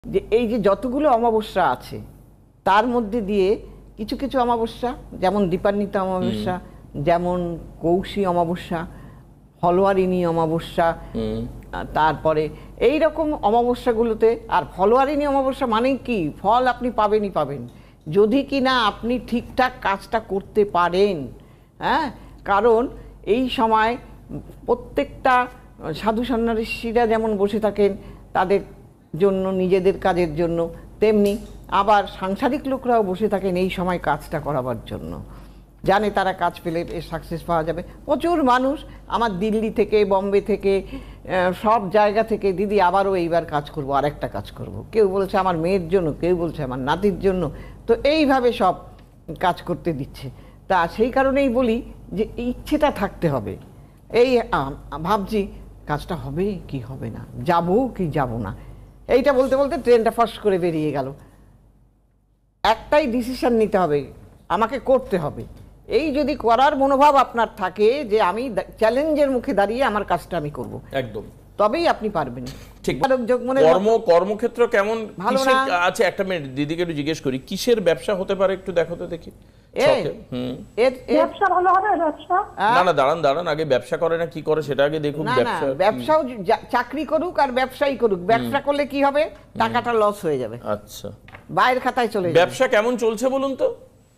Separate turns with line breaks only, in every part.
যে এই যে যতগুলো অমাবস্যা আছে তার মধ্যে দিয়ে কিছু কিছু অমাবস্যা যেমন দীপান্বিতা অমাবস্যা, যেমন কৌশী অমাবস্যা, ফলোয়ারিণী অমাবস্যা, তারপরে এই রকম অমাবস্যাগুলোতে, আর ফলোয়ারিণী অমাবস্যা মানে কি, ফল আপনি পাবেনই পাবেন যদি কি না আপনি ঠিকঠাক কাজটা করতে পারেন। হ্যাঁ, কারণ এই সময় প্রত্যেকটা সাধু সন্ন্যাসীরা যেমন বসে থাকেন তাদের জন্য, নিজেদের কাজের জন্য, তেমনি আবার সাংসারিক লোকরাও বসে থাকেন এই সময় কাজটা করাবার জন্য, জানে তারা কাজ পেলে এর সাকসেস পাওয়া যাবে। প্রচুর মানুষ আমার দিল্লি থেকে, বম্বে থেকে, সব জায়গা থেকে, দিদি আবারও এইবার কাজ করব, আরেকটা কাজ করব, কেউ বলছে আমার মেয়ের জন্য, কেউ বলছে আমার নাতির জন্য, তো এইভাবে সব কাজ করতে দিচ্ছে। তা সেই কারণেই বলি যে ইচ্ছেটা থাকতে হবে। এই ভাবছি কাজটা হবে কি হবে না, যাব কি যাব না, এইটা বলতে বলতে ট্রেনটা ফাঁস করে বেরিয়ে গেল। একটাই ডিসিশন নিতে হবে, আমাকে করতে হবে। এই যদি করার মনোভাব আপনার থাকে যে আমি চ্যালেঞ্জের মুখে দাঁড়িয়ে আমার কাজটা আমি করব,
একদম,
তবেই আপনি পারবেন।
ঠিক। কর্মক্ষেত্র কেমন ভালো না আছে? একটা মিনিট দিদিকে একটু জিজ্ঞেস করি, কিসের ব্যবসা হতে পারে একটু দেখো তো দেখি।
ব্যবসা ভালো হবে? ব্যবসা
না না, দাঁড়ান আগে ব্যবসা করে না কি করে সেটা আগে দেখুন।
ব্যবসাও চাকরি করুক আর ব্যবসায়ী করুক, ব্যবসা করলে কি হবে, টাকাটা লস হয়ে যাবে।
আচ্ছা,
বাইরের খাতায় চলে যাবে।
ব্যবসা কেমন চলছে বলুন তো?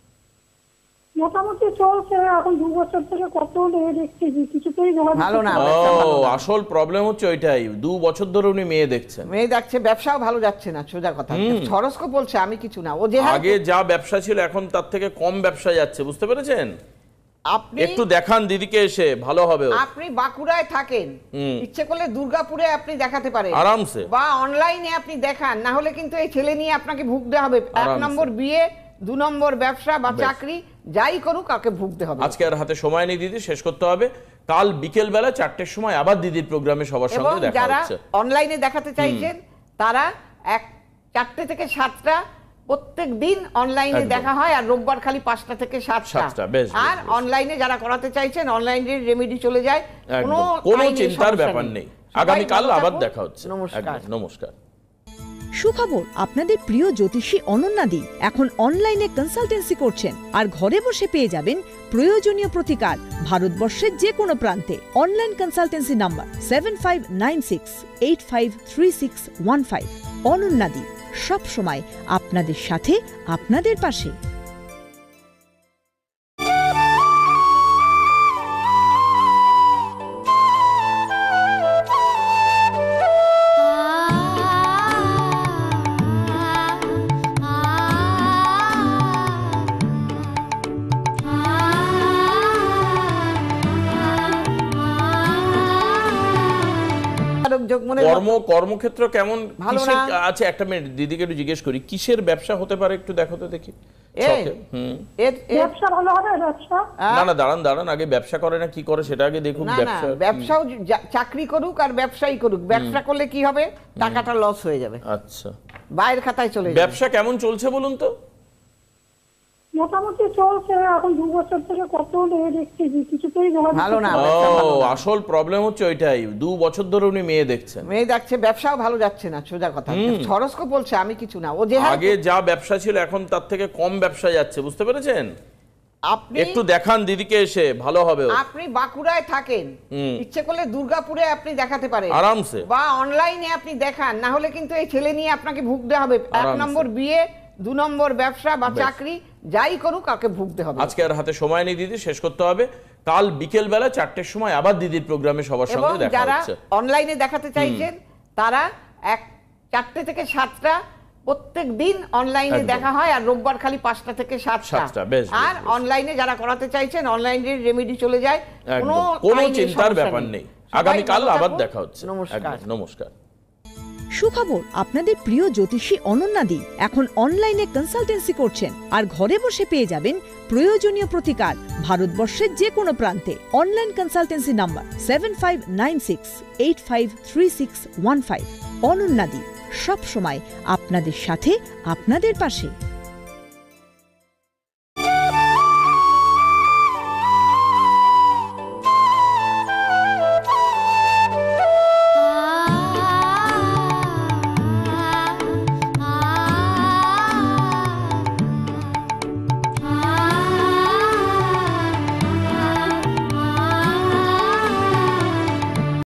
মোটামুটি চলছে, এখন 2 বছর থেকে কত মেয়ে দেখছি কিছুতেই
ভালো না।
আসল প্রবলেম হচ্ছে ওইটাই, 2 বছর ধরে উনি মেয়ে দেখছেন,
মেয়ে দেখছে, ব্যবসাও ভালো যাচ্ছে না, সোজা কথা। হরোস্কোপ বলছে, আমি কিছু না। ও যে
আগে যা ব্যবসা ছিল এখন তার থেকে কম ব্যবসা যাচ্ছে, বুঝতে পেরেছেন?
আপনি
একটু দেখান দিদিকে এসে, ভালো হবে।
আপনি বাঁকুড়ায় থাকেন, ইচ্ছে করলে দুর্গাপুরে আপনি দেখাতে পারেন
আরামসে,
বা অনলাইনে আপনি দেখান, না হলে কিন্তু এই ছেলে নিয়ে আপনাকে ভুগতে হবে। 1 নম্বর বিয়ে, 2 নম্বর ব্যবসা বা চাকরি, যাই করুক কাকে ভুগতে হবে।
আজকে আর হাতে সময় নেই দিদি, শেষ করতে হবে। কাল বিকেল বেলা 4টের সময় আবার দিদির প্রোগ্রামে সবার সঙ্গে দেখা হচ্ছে।
যারা অনলাইনে দেখাতে চাইছেন তারা 4টে থেকে 7টা প্রত্যেক দিন অনলাইনে দেখা হয়, আর রোববার খালি 5টা থেকে 7টা। আর অনলাইনে যারা করাতে চাইছেন অনলাইনে রেমেডি চলে যায়,
কোনো চিন্তার ব্যাপার নেই। আগামী কাল আবার দেখা হচ্ছে। নমস্কার।
সুখবর, আপনাদের প্রিয় জ্যোতিষী অনন্যাদি এখন অনলাইনে কনসালটেন্সি করছেন, আর ঘরে বসে পেয়ে যাবেন প্রয়োজনীয় প্রতিকার ভারতবর্ষের যে কোনো প্রান্তে। Online consultancy number 7596853615। অনন্যাদি সব সময় আপনাদের সাথে, আপনাদের পাশে।
কর্মক্ষেত্র কেমন ভালো না আছে? একটা মিনিট দিদিকে একটু জিজ্ঞেস করি, কিসের ব্যবসা হতে পারে একটু দেখো তো দেখি।
ব্যবসা ভালো হবে? ব্যবসা
না, দাঁড়ান আগে ব্যবসা করে না কি করে সেটা আগে দেখুন।
ব্যবসাও চাকরি করুক আর ব্যবসায়ী করুক, ব্যবসা করলে কি হবে, টাকাটা লস হয়ে যাবে।
আচ্ছা,
বাইরের খাতায় চলে যাবে।
ব্যবসা কেমন চলছে বলুন তো?
মোটামুটি চলছে, এখন 2 বছর থেকে কত মেয়ে দেখছি কিছুতেই
ভালো না।
আসল প্রবলেম হচ্ছে ওইটাই, 2 বছর ধরে উনি মেয়ে দেখছেন,
মেয়ে দেখছে, ব্যবসাও ভালো যাচ্ছে না, সোজা কথা। হরোস্কোপ বলছে, আমি কিছু না। ও যে
আগে যা ব্যবসা ছিল এখন তার থেকে কম ব্যবসা যাচ্ছে, বুঝতে পেরেছেন?
আপনি
একটু দেখান দিদিকে এসে, ভালো হবে।
আপনি বাঁকুড়ায় থাকেন, ইচ্ছে করলে দুর্গাপুরে আপনি দেখাতে পারেন
আরামসে,
বা অনলাইনে আপনি দেখান, না হলে কিন্তু এই ছেলে নিয়ে আপনাকে ভুগতে হবে। 1 নম্বর বিয়ে, 2 নম্বর ব্যবসা বা চাকরি, যাই করুক কাকে ভুগতে হবে।
আজকে আর হাতে সময় নেই দিদি, শেষ করতে হবে। কাল বিকেল বেলা 4টের সময় আবার দিদির প্রোগ্রামে সবার সঙ্গে দেখা হচ্ছে।
যারা অনলাইনে দেখাতে চাইছেন তারা 4টে থেকে 7টা প্রত্যেক দিন অনলাইনে দেখা হয়, আর রোববার খালি 5টা থেকে 7টা। আর অনলাইনে যারা করাতে চাইছেন অনলাইনে রেমেডি চলে যায়,
কোনো চিন্তার ব্যাপার নেই। আগামী কাল আবার দেখা হচ্ছে। নমস্কার।
সুখবর, আপনাদের প্রিয় জ্যোতিষী অনন্যাদি এখন অনলাইনে কনসালটেন্সি করছেন, আর ঘরে বসে পেয়ে যাবেন প্রয়োজনীয় প্রতিকার ভারতবর্ষের যে কোনো প্রান্তে। Online consultancy number 7596853615। অনন্যাদি সব সময় আপনাদের সাথে, আপনাদের পাশে।